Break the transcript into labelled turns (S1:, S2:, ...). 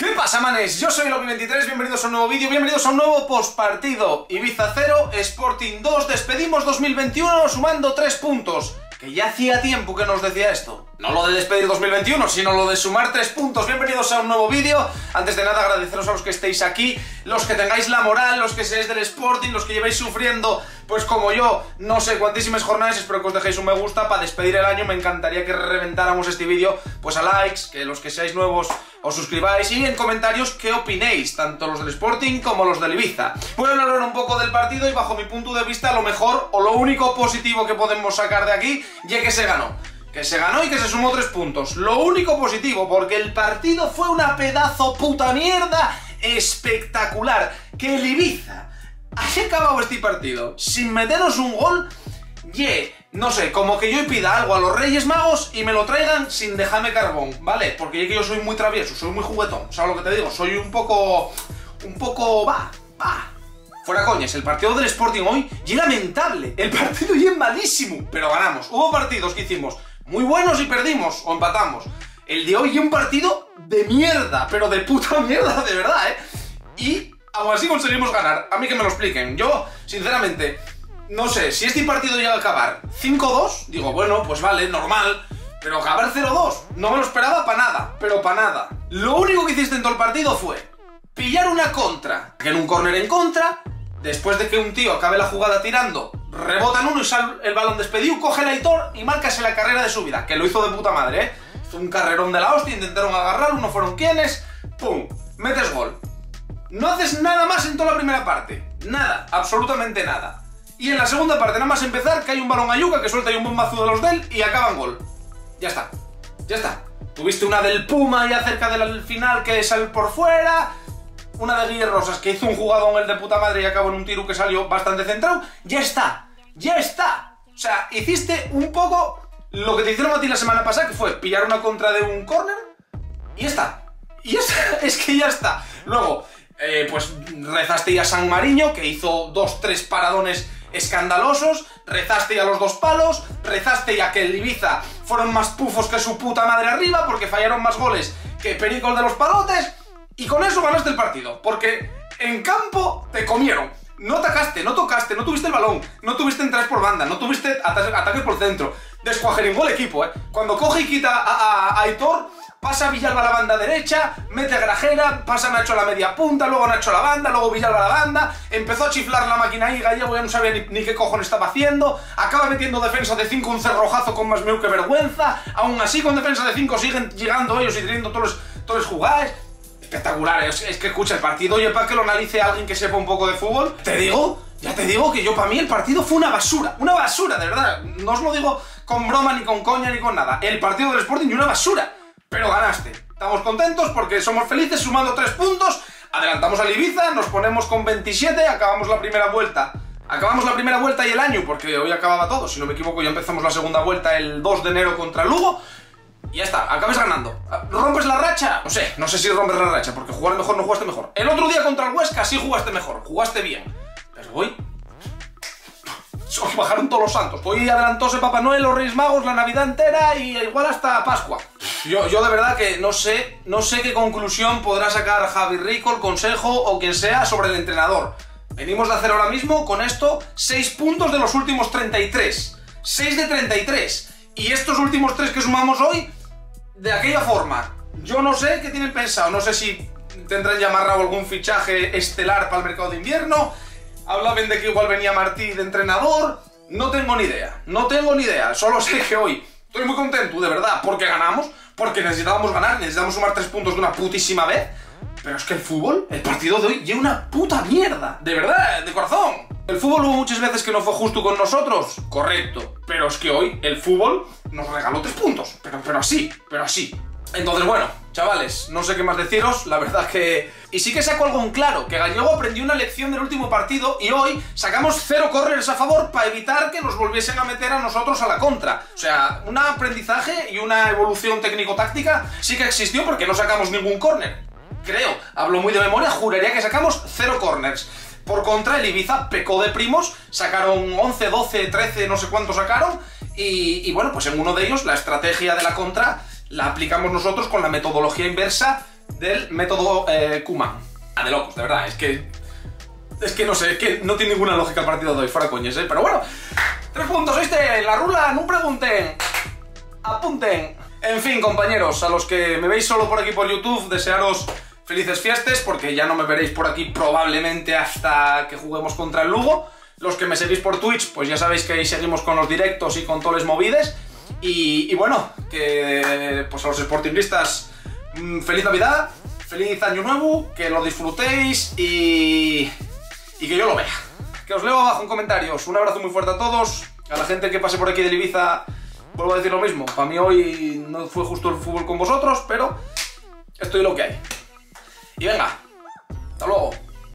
S1: ¿Qué pasa, manes? Yo soy Loki23, bienvenidos a un nuevo vídeo, bienvenidos a un nuevo postpartido. Ibiza 0, Sporting 2, despedimos 2021 sumando 3 puntos. Que ya hacía tiempo que nos decía esto. No lo de despedir 2021, sino lo de sumar 3 puntos. Bienvenidos a un nuevo vídeo. Antes de nada, agradeceros a los que estéis aquí, los que tengáis la moral, los que seáis del Sporting, los que llevéis sufriendo, pues como yo, no sé cuantísimas jornadas. Espero que os dejéis un me gusta para despedir el año. Me encantaría que reventáramos este vídeo, pues a likes, que los que seáis nuevos os suscribáis y en comentarios qué opinéis, tanto los del Sporting como los del Ibiza. Voy a hablar un poco del partido y bajo mi punto de vista lo mejor o lo único positivo que podemos sacar de aquí, ya que se ganó. Que se ganó y que se sumó 3 puntos. Lo único positivo, porque el partido fue una pedazo puta mierda espectacular. Que el Ibiza haya acabado este partido sin meternos un gol, no sé, como que yo pida algo a los Reyes Magos y me lo traigan sin dejarme carbón, ¿vale? Porque yo soy muy travieso, soy muy juguetón, ¿sabes lo que te digo? Soy un poco... Fuera coñas, el partido del Sporting hoy y lamentable. El partido y es malísimo, pero ganamos. Hubo partidos que hicimos muy buenos y perdimos o empatamos. El de hoy es un partido de mierda, pero de puta mierda, de verdad, ¿eh? Y aún así conseguimos ganar. A mí que me lo expliquen. Yo, sinceramente, no sé, si este partido llega a acabar 5-2, digo, bueno, pues vale, normal. Pero acabar 0-2, no me lo esperaba para nada, pero para nada. Lo único que hiciste en todo el partido fue pillar una contra, que en un córner en contra, después de que un tío acabe la jugada tirando, rebota en uno y sale el balón despedido, coge el Aitor y márcase la carrera de su vida, que lo hizo de puta madre, ¿eh? Hizo un carrerón de la hostia, intentaron agarrarlo, no fueron quienes, ¡pum! Metes gol. No haces nada más en toda la primera parte, nada, absolutamente nada. Y en la segunda parte, nada más empezar, que hay un balón a Yuca que suelta ahí un bombazo de los del y acaban gol. Ya está, ya está. Tuviste una del Puma ya cerca del final que sale por fuera, una de Guillermo Rosas que hizo un jugadón el de puta madre y acabó en un tiro que salió bastante centrado. Ya está, ya está. O sea, hiciste un poco lo que te hicieron a ti la semana pasada, que fue pillar una contra de un córner y ya está. Y es que ya está. Luego, pues rezaste a San Mariño, que hizo 2-3 paradones escandalosos, rezaste a los 2 palos, rezaste a que el Ibiza fueron más pufos que su puta madre arriba, porque fallaron más goles que Pericol de los palotes, y con eso ganaste el partido, porque en campo te comieron. No atacaste, no tocaste, no tuviste el balón, no tuviste entradas por banda, no tuviste ataques por centro. Descuajeringó el equipo, ¿eh? Cuando coge y quita a Aitor, pasa Villalba a la banda derecha, mete a Grajera, pasa Nacho a la media punta, luego Nacho a la banda, luego Villalba a la banda, empezó a chiflar la máquina ahí, Gallego ya no sabía ni qué cojones estaba haciendo, acaba metiendo defensa de 5, un cerrojazo con más meu que vergüenza, aún así con defensa de 5 siguen llegando ellos y teniendo todos los jugadas. Espectacular, es que escucha el partido, oye, para que lo analice alguien que sepa un poco de fútbol, ya te digo que para mí el partido fue una basura, de verdad, no os lo digo con broma, ni con coña, ni con nada, el partido del Sporting y una basura. Pero ganaste. Estamos contentos porque somos felices sumando 3 puntos. Adelantamos al Ibiza, nos ponemos con 27, acabamos la primera vuelta. Acabamos la primera vuelta y el año, porque hoy acababa todo. Si no me equivoco, ya empezamos la segunda vuelta el 2 de enero contra Lugo. Y ya está, acabas ganando. ¿Rompes la racha? No sé si rompes la racha, porque jugar mejor no jugaste mejor. El otro día contra el Huesca sí jugaste mejor, jugaste bien. Pero hoy bajaron todos los santos. Hoy adelantóse Papá Noel, los Reyes Magos, la Navidad entera y igual hasta Pascua. Yo de verdad que no sé qué conclusión podrá sacar Javi Rico, el consejo o quien sea sobre el entrenador. Venimos de hacer ahora mismo con esto 6 puntos de los últimos 33. 6 de 33. Y estos últimos 3 que sumamos hoy, de aquella forma. Yo no sé qué tienen pensado. No sé si tendrán ya amarrado algún fichaje estelar para el mercado de invierno. Hablaban de que igual venía Martí de entrenador. No tengo ni idea. Solo sé que hoy estoy muy contento, de verdad, porque ganamos, porque necesitábamos ganar, necesitamos sumar 3 puntos de una putísima vez. Pero es que el fútbol, el partido de hoy, es una puta mierda. De verdad, de corazón. El fútbol hubo muchas veces que no fue justo con nosotros. Correcto. Pero es que hoy el fútbol nos regaló 3 puntos. Pero así. Entonces, bueno, chavales, no sé qué más deciros, la verdad que... Y sí que saco algo en claro, que Gallego aprendió una lección del último partido y hoy sacamos 0 córneres a favor para evitar que nos volviesen a meter a nosotros a la contra. O sea, un aprendizaje y una evolución técnico-táctica sí que existió porque no sacamos ningún córner. Creo, hablo muy de memoria, juraría que sacamos 0 córners. Por contra, el Ibiza pecó de primos, sacaron 11, 12, 13, no sé cuántos sacaron y bueno, pues en uno de ellos la estrategia de la contra la aplicamos nosotros con la metodología inversa del método Koeman. De locos, de verdad, es que no sé, es que no tiene ninguna lógica el partido de hoy, fuera coñes, pero bueno. 3 puntos, ¿viste? La rula, no pregunten, apunten. En fin, compañeros, a los que me veis solo por aquí por YouTube, desearos felices fiestas, porque ya no me veréis por aquí probablemente hasta que juguemos contra el Lugo. Los que me seguís por Twitch, pues ya sabéis que ahí seguimos con los directos y con todos los movides. Y bueno, que pues a los sportingistas, feliz Navidad, feliz Año Nuevo, que lo disfrutéis y que yo lo vea. Que os leo abajo en comentarios. Un abrazo muy fuerte a todos. A la gente que pase por aquí del Ibiza, vuelvo a decir lo mismo. Para mí hoy no fue justo el fútbol con vosotros, pero esto es lo que hay. Y venga, hasta luego.